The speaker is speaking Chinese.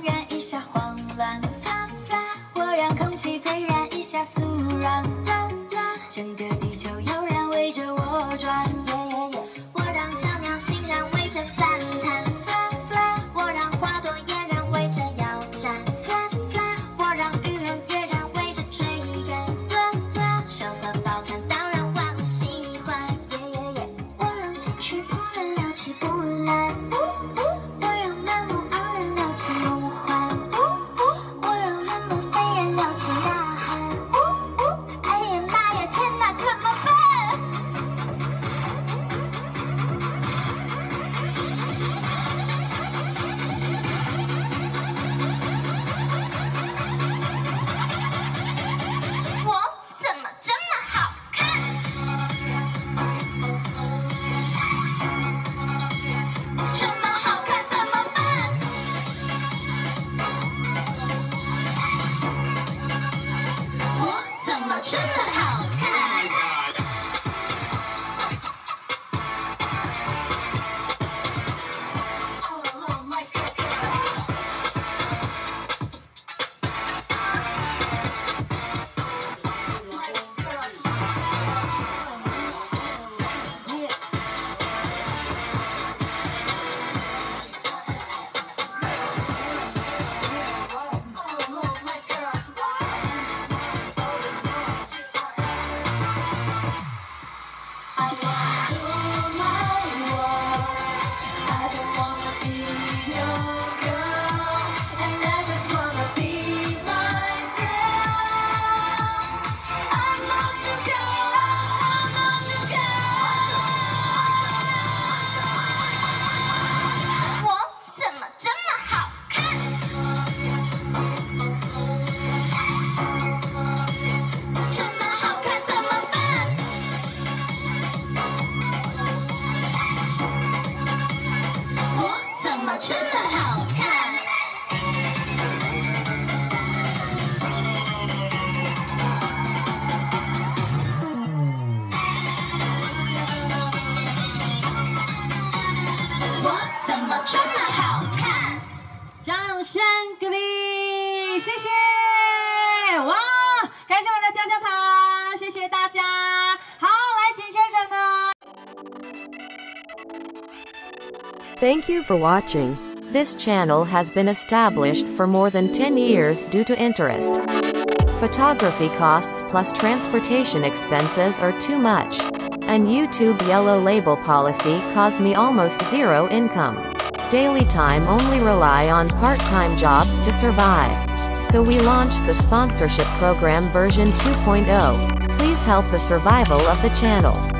燃一下慌乱，我让空气再燃一下肃然，整个地球悠然围着我转，我让小鸟欣然围着赞叹，我让花朵嫣然围着摇篮，我让愚人跃然围着追赶，潇洒饱餐当然万物喜欢，我让情绪不能撩起波澜，我让满目盎然撩起梦幻，我让人们飞然撩起呐喊，哎呀妈呀天哪怎么办？我怎么这么好看？这么好看怎么办？我怎么这么好看？真的好看。我怎么这么好看？ 掌声鼓励，谢谢！哇，感谢我们的跳跳糖，谢谢大家。好，来，请牵手呢。 Thank you for watching. This channel has been established for more than 10 years due to interest. Photography costs plus transportation expenses are too much. And YouTube yellow label policy caused me almost zero income. Daily time only rely on part-time jobs to survive. So we launched the sponsorship program version 2.0. Please help the survival of the channel.